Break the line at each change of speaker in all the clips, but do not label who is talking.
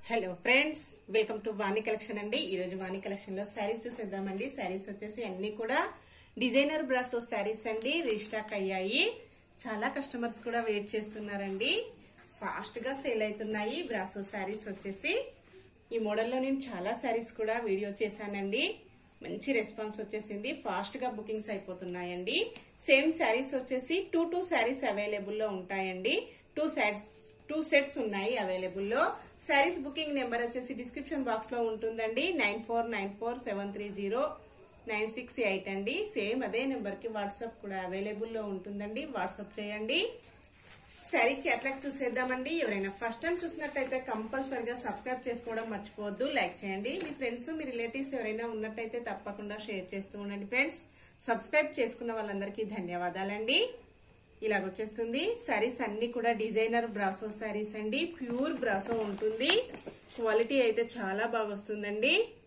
Hello friends, welcome to Vani collection అండి. ఈ రోజు వాణి కలెక్షన్ లో శారీస్ చూసేద్దామండి. శారీస్ వచ్చేసి అన్ని కూడా డిజైనర్ బ్రాసో శారీస్ అండి. రీస్టాక్ అయ్యాయి. చాలా కస్టమర్స్ కూడా వెయిట్ చేస్తున్నారండి. ఫాస్ట్ గా సేల్ అవుతున్నాయి బ్రాసో శారీస్ వచ్చేసి. ఈ మోడల్ లో నేను చాలా శారీస్ కూడా వీడియో చేశానండి. మంచి రెస్పాన్స్ వచ్చేసింది. ఫాస్ట్ గా బుకింగ్స్ అయిపోతున్నాయండి. సేమ్ శారీస్ వచ్చేసి టూ శారీస్ అవైలబుల్ లో ఉంటాయండి. టూ సెట్స్ ఉన్నాయి అవైలబుల్ లో. శారీస్ బుకింగ్ నెంబర్ వచ్చేసి డిస్క్రిప్షన్ బాక్స్ లో ఉంటుందండి. 9494730968 అండి. సేమ్ అదే నెంబర్ కి వాట్సాప్ కూడా అవైలబుల్ లో ఉంటుందండి. వాట్సాప్ చేయండి. శారీకి అట్లా చూసేద్దామండి. ఎవరైనా ఫస్ట్ టైం చూసినట్టయితే కంపల్సరిగా సబ్స్క్రైబ్ చేసుకోవడం మర్చిపోవద్దు. లైక్ చేయండి. మీ ఫ్రెండ్స్ మీ రిలేటివ్స్ ఎవరైనా ఉన్నట్టయితే తప్పకుండా షేర్ చేస్తూ ఉండండి ఫ్రెండ్స్. సబ్స్క్రైబ్ చేసుకున్న వాళ్ళందరికీ ధన్యవాదాలండి. ఇలాగొచ్చేస్తుంది. శారీస్ అన్ని కూడా డిజైనర్ బ్రాసో శారీస్ అండి. ప్యూర్ బ్రాసో ఉంటుంది. క్వాలిటీ అయితే చాలా బాగా వస్తుందండి.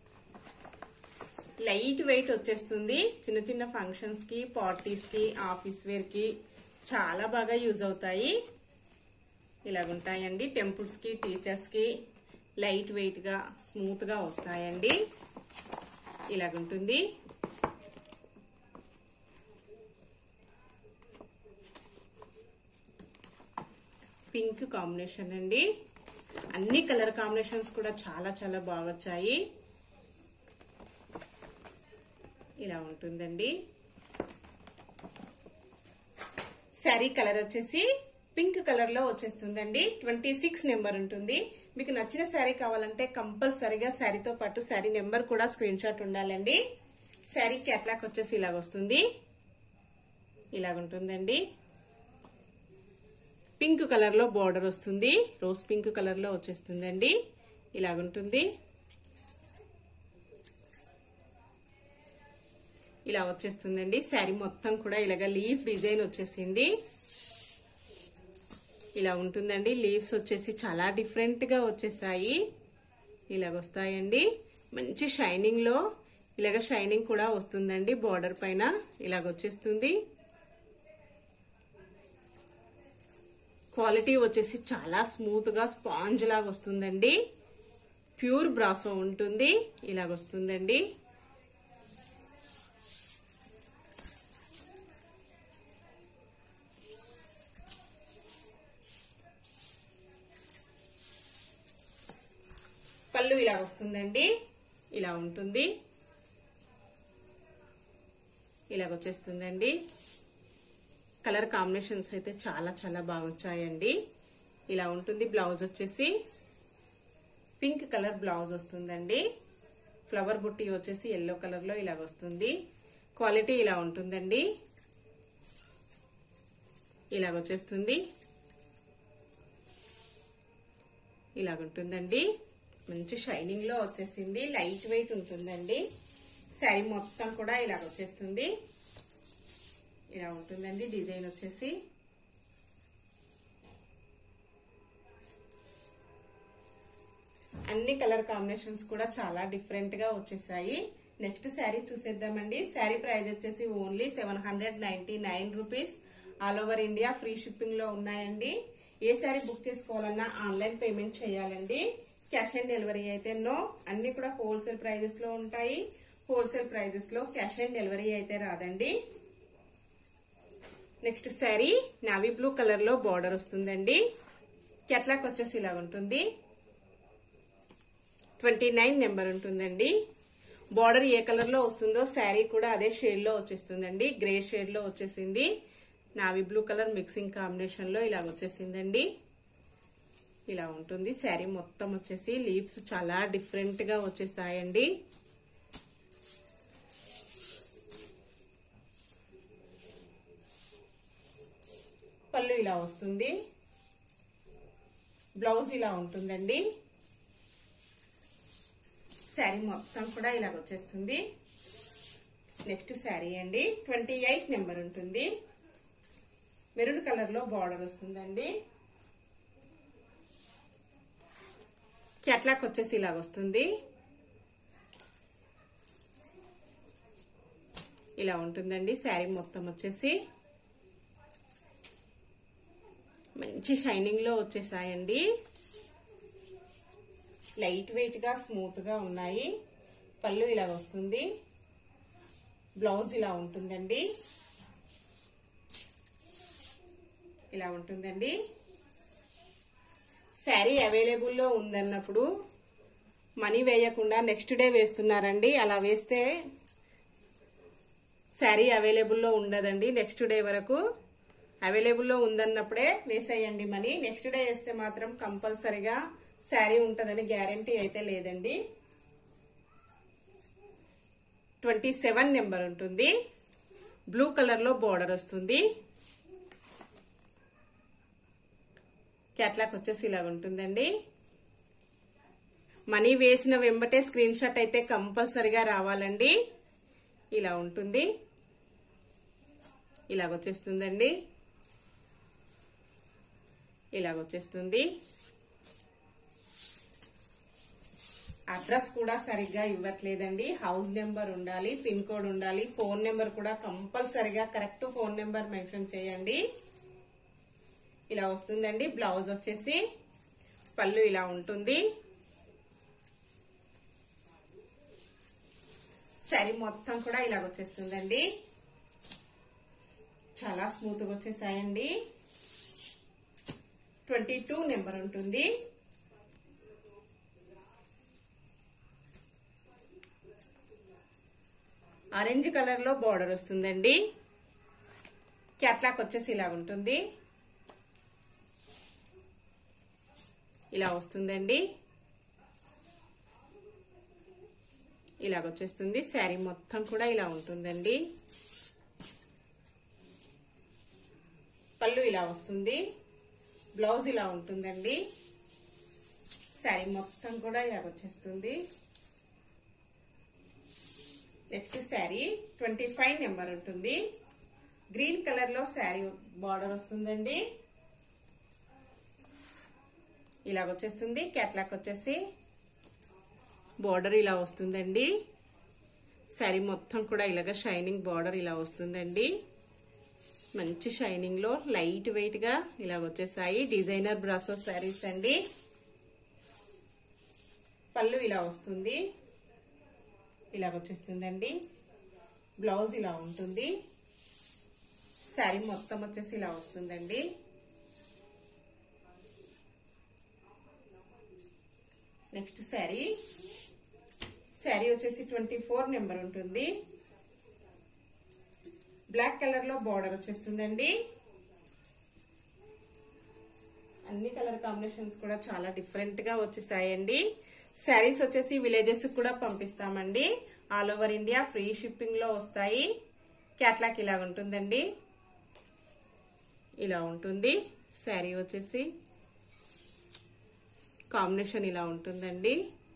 లైట్ వెయిట్ వచ్చేస్తుంది. చిన్న చిన్న ఫంక్షన్స్ కి, పార్టీస్ కి, ఆఫీస్ వేర్ కి చాలా బాగా యూజ్ అవుతాయి. ఇలాగుంటాయండి. టెంపుల్స్ కి, టీచర్స్ కి లైట్ వెయిట్ గా స్మూత్ గా వస్తాయండి. ఇలాగుంటుంది. పింక్ కాంబినేషన్ అండి. అన్ని కలర్ కాంబినేషన్స్ కూడా చాలా చాలా బాగా వచ్చాయి. ఇలా ఉంటుందండి. శారీ కలర్ వచ్చేసి పింక్ కలర్ లో వచ్చేస్తుందండి. 26 నెంబర్ ఉంటుంది. మీకు నచ్చిన శారీ కావాలంటే కంపల్సరీగా శారీతో పాటు శారీ నెంబర్ కూడా స్క్రీన్ షాట్ ఉండాలండి. శారీ క్యాట్లాగ్ వచ్చేసి ఇలాగ వస్తుంది. ఇలాగుంటుందండి. పింక్ కలర్ లో బార్డర్ వస్తుంది. రోజ్ పింక్ కలర్ లో వచ్చేస్తుందండి. ఇలాగుంటుంది. ఇలా వచ్చేస్తుందండి. శారీ మొత్తం కూడా ఇలాగ లీఫ్ డిజైన్ వచ్చేసింది. ఇలా ఉంటుందండి. లీవ్స్ వచ్చేసి చాలా డిఫరెంట్ గా వచ్చేసాయి. ఇలాగొస్తాయండి. మంచి షైనింగ్ లో ఇలాగ షైనింగ్ కూడా వస్తుందండి. బార్డర్ పైన ఇలాగొచ్చేస్తుంది. క్వాలిటీ వచ్చేసి చాలా స్మూత్ గా స్పాంజ్ లాగా వస్తుందండి. ప్యూర్ బ్రాసో ఉంటుంది. ఇలాగొస్తుందండి. పళ్ళు ఇలా వస్తుందండి. ఇలా ఉంటుంది. ఇలాగొచ్చేస్తుందండి. కలర్ కాంబినేషన్స్ అయితే చాలా చాలా బాగా వచ్చాయండి. ఇలా ఉంటుంది. బ్లౌజ్ వచ్చేసి పింక్ కలర్ బ్లౌజ్ వస్తుందండి. ఫ్లవర్ బుట్టి వచ్చేసి ఎల్లో కలర్ లో ఇలాగ వస్తుంది. క్వాలిటీ ఇలా ఉంటుందండి. ఇలాగొచ్చేస్తుంది. ఇలాగుంటుందండి. మంచి షైనింగ్ లో వచ్చేసింది. లైట్ వెయిట్ ఉంటుందండి. శారీ మొత్తం కూడా ఇలాగ వచ్చేస్తుంది. ఇలా ఉంటుందండి. డిజైన్ వచ్చేసి అన్ని కలర్ కాంబినేషన్స్ కూడా చాలా డిఫరెంట్ గా వచ్చేసాయి. నెక్స్ట్ శారీ చూసేద్దామండి. శారీ ప్రైస్ వచ్చేసి only 799 rupees. All over India free shipping లో ఉన్నాయండి. ఏ శారీ బుక్ చేసుకోవాలన్నా ఆన్లైన్ పేమెంట్ చేయాలండి. క్యాష్ ఆన్ డెలివరీ అయితే నో. అన్ని కూడా హోల్సేల్ ప్రైజెస్ లో ఉంటాయి. హోల్సేల్ ప్రైజెస్ లో క్యాష్ ఆన్ డెలివరీ అయితే రాదండి. Next sari navy blue colour లో బార్డర్ వస్తుందండి. క్యాట్లాగ్ వచ్చేసి ఇలా ఉంటుంది. 29 నెంబర్ ఉంటుందండి. బార్డర్ ఏ కలర్ లో వస్తుందో శారీ కూడా అదే షేడ్ లో వచ్చేస్తుందండి. గ్రే షేడ్ లో వచ్చేసింది. Navy blue colour mixing combination లో ఇలా వచ్చేసిందండి. ఇలా ఉంటుంది. శారీ మొత్తం వచ్చేసి లీవ్స్ చాలా డిఫరెంట్ గా వచ్చేసాయండి. పళ్ళు ఇలా వస్తుంది. బ్లౌజ్ ఇలా ఉంటుందండి. శారీ మొత్తం కూడా ఇలాగ వచ్చేస్తుంది. నెక్స్ట్ శారీ అండి 28 నెంబర్ ఉంటుంది. మెరూన్ కలర్ లో బార్డర్ వస్తుందండి. క్యాట్లాగ్ వచ్చేసి ఇలాగ వస్తుంది. ఇలా ఉంటుందండి. శారీ మొత్తం వచ్చేసి మంచి షైనింగ్ లో వచ్చేసాయండి. లైట్ వెయిట్ గా స్మూత్ గా ఉన్నాయి. పళ్ళు ఇలా వస్తుంది, బ్లౌజ్ ఇలా ఉంటుందండి. ఇలా ఉంటుందండి. శారీ అవైలబుల్లో ఉందన్నప్పుడు మనీ వేయకుండా నెక్స్ట్ డే వేస్తున్నారండి. అలా వేస్తే శారీ అవైలబుల్లో ఉండదండి. నెక్స్ట్ డే వరకు అవైలబుల్లో ఉందన్నప్పుడే వేసేయండి మనీ. నెక్స్ట్ డే వేస్తే మాత్రం కంపల్సరిగా శారీ ఉంటుందని గ్యారంటీ అయితే లేదండి. 27 నెంబర్ ఉంటుంది. బ్లూ కలర్ లో బోర్డర్ వస్తుంది. క్యాట్లాగ్ వచ్చేసి ఇలా ఉంటుందండి. మనీ వేసిన వెంబటే స్క్రీన్ షాట్ అయితే కంపల్సరిగా రావాలండి. ఇలా ఉంటుంది. ఇలాగొచ్చేస్తుందండి. ఇలాగొచ్చేస్తుంది. అడ్రస్ కూడా సరిగ్గా ఇవ్వట్లేదండి. హౌస్ నెంబర్ ఉండాలి, పిన్ కోడ్ ఉండాలి, ఫోన్ నెంబర్ కూడా కంపల్సరిగా కరెక్ట్ ఫోన్ నెంబర్ మెన్షన్ చేయండి. ఇలా వస్తుందండి. బ్లౌజ్ వచ్చేసి పళ్ళు ఇలా ఉంటుంది. శారీ మొత్తం కూడా ఇలాగ వచ్చేస్తుందండి. చాలా స్మూత్ గా వచ్చేసాయండి. 22 నెంబర్ ఉంటుంది. ఆరెంజ్ కలర్ లో బోర్డర్ వస్తుందండి. క్యాట్లాగ్ వచ్చేసి ఇలా ఉంటుంది. ఇలా వస్తుందండి. ఇలాగొచ్చేస్తుంది. శారీ మొత్తం కూడా ఇలా ఉంటుందండి. పళ్ళు ఇలా వస్తుంది, బ్లౌజ్ ఇలా ఉంటుందండి. శారీ మొత్తం కూడా ఇలాగొచ్చేస్తుంది. నెక్స్ట్ శారీ 25 నెంబర్ ఉంటుంది. గ్రీన్ కలర్ లో శారీ బార్డర్ వస్తుందండి. ఇలాగొచ్చేస్తుంది. క్యాట్లాగ్ వచ్చేసి బార్డర్ ఇలా వస్తుందండి. శారీ మొత్తం కూడా ఇలాగ షైనింగ్ బార్డర్ ఇలా వస్తుందండి. మంచి షైనింగ్ లో లైట్ వెయిట్ గా ఇలా వచ్చేసాయి. డిజైనర్ బ్రాసో శారీస్ అండి. పళ్ళు ఇలా వస్తుంది. ఇలాగొచ్చేస్తుందండి. బ్లౌజ్ ఇలా ఉంటుంది. శారీ మొత్తం వచ్చేసి ఇలా వస్తుందండి. నెక్స్ట్ శారీ వచ్చేసి 24 నెంబర్ ఉంటుంది. బ్లాక్ కలర్ లో బార్డర్ వచ్చేస్తుందండి. అన్ని కలర్ కాంబినేషన్స్ కూడా చాలా డిఫరెంట్ గా వచ్చేసాయండి. శారీస్ వచ్చేసి విలేజెస్ కూడా పంపిస్తామండి. All over India free shipping లో వస్తాయి. క్యాట్లాగ్ ఇలా ఉంటుందండి. ఇలా ఉంటుంది. శారీ వచ్చేసి కాంబినేషన్ ఇలా ఉంటుందండి.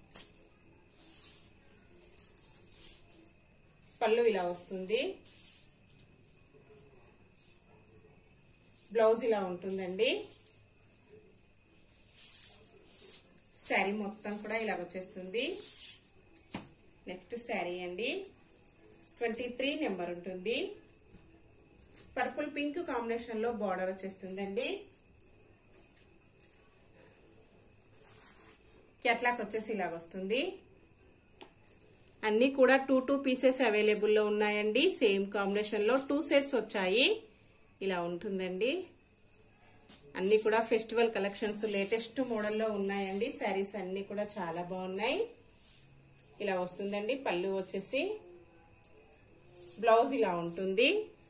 పళ్ళు ఇలా వస్తుంది. బ్లౌజ్ ఇలా ఉంటుందండి. శారీ మొత్తం కూడా ఇలా వచ్చేస్తుంది. నెక్స్ట్ శారీ అండి 23 నెంబర్ ఉంటుంది. పర్పుల్ పింక్ కాంబినేషన్ లో బార్డర్ వచ్చేస్తుందండి. క్యాట్లాగ్ వచ్చేసి ఇలాగ వస్తుంది. అన్ని కూడా 2 పీసెస్ అవైలబుల్లో ఉన్నాయండి. సేమ్ కాంబినేషన్ లో 2 సెట్స్ వచ్చాయి. ఇలా ఉంటుందండి. అన్ని కూడా ఫెస్టివల్ కలెక్షన్స్ లేటెస్ట్ మోడల్లో ఉన్నాయండి. శారీస్ అన్ని కూడా చాలా బాగున్నాయి. ఇలా వస్తుందండి. పళ్ళు వచ్చేసి బ్లౌజ్ ఇలా ఉంటుంది.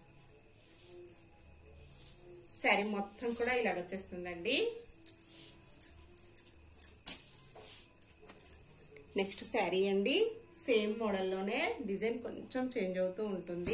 శారీ మొత్తం కూడా ఇలా వచ్చేస్తుందండి. నెక్స్ట్ శారీ అండి. సేమ్ మోడల్లోనే డిజైన్ కొంచెం చేంజ్ అవుతూ ఉంటుంది.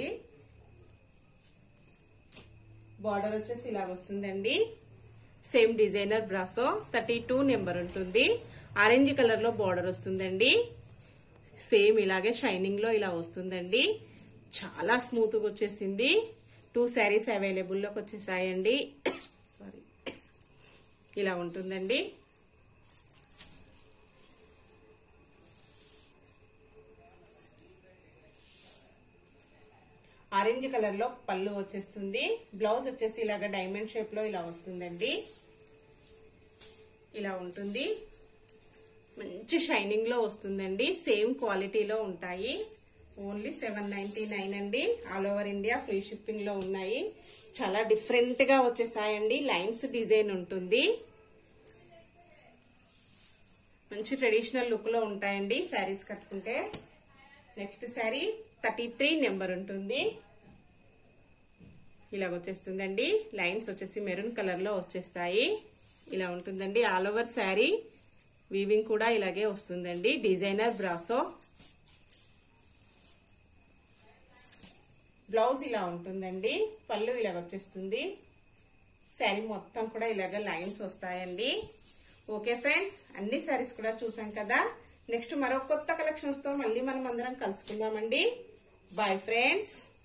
బార్డర్ వచ్చేసి ఇలా వస్తుందండి. సేమ్ డిజైనర్ బ్రాసో 32 నెంబర్ ఉంటుంది. ఆరెంజ్ కలర్ లో బార్డర్ వస్తుందండి. సేమ్ ఇలాగే షైనింగ్ లో ఇలా వస్తుందండి. చాలా స్మూత్ గా వచ్చేసింది. 2 శారీస్ అవైలబుల్ లోకి వచ్చేసాయండి. సారీ, ఇలా ఉంటుందండి. ఆరెంజ్ కలర్ లో పళ్ళు వచ్చేస్తుంది. బ్లౌజ్ వచ్చేసి ఇలాగ డైమండ్ షేప్ లో ఇలా వస్తుందండి. ఇలా ఉంటుంది. మంచి మంచి షైనింగ్ లో వస్తుందండి. సేమ్ క్వాలిటీలో ఉంటాయి. ఓన్లీ 799 అండి. All over India free shipping లో ఉన్నాయి. చాలా డిఫరెంట్ గా వచ్చేసాయండి. లైన్స్ డిజైన్ ఉంటుంది. మంచి ట్రెడిషనల్ లుక్ లో ఉంటాయండి శారీస్ కట్టుకుంటే. నెక్స్ట్ శారీ 33 నెంబర్ ఉంటుంది. ఇలాగ వచ్చేస్తుందండి. లైన్స్ వచ్చేసి మెరూన్ కలర్ లో వచ్చేస్తాయి. ఇలా ఉంటుందండి. ఆల్ ఓవర్ శారీ వీవింగ్ కూడా ఇలాగే వస్తుందండి. Designer brasso. బ్లౌజ్ ఇలా ఉంటుందండి. పళ్ళు ఇలాగ వచ్చేస్తుంది. శారీ మొత్తం కూడా ఇలాగ లైన్స్ వస్తాయండి. ఓకే ఫ్రెండ్స్, అన్ని శారీస్ కూడా చూసాం కదా. నెక్స్ట్ మరో కొత్త కలెక్షన్స్ తో మళ్ళీ మనం అందరం కలుసుకుందామండి. Bye friends.